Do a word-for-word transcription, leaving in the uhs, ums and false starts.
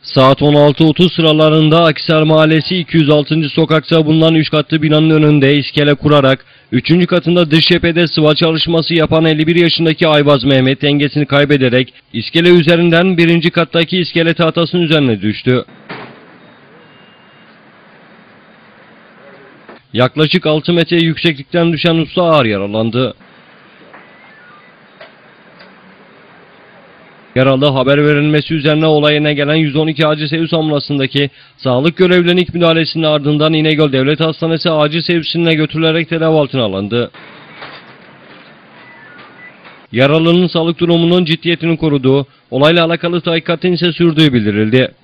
Saat on altı otuz sıralarında Akhisar Mahallesi iki yüz altıncı sokakta bulunan üç katlı binanın önünde iskele kurarak üçüncü katında dış cephede sıva çalışması yapan elli bir yaşındaki Ayvaz Mehmet dengesini kaybederek iskele üzerinden birinci kattaki iskele tahtasının üzerine düştü. Yaklaşık altı metre yükseklikten düşen usta ağır yaralandı. Yaralı haber verilmesi üzerine olay yerine gelen yüz on iki acil servis ambulansındaki sağlık görevlilerinin ilk müdahalesinin ardından İnegöl Devlet Hastanesi acil servisine götürülerek tedavi altına alındı. Yaralının sağlık durumunun ciddiyetini koruduğu, olayla alakalı tahkikatın ise sürdüğü bildirildi.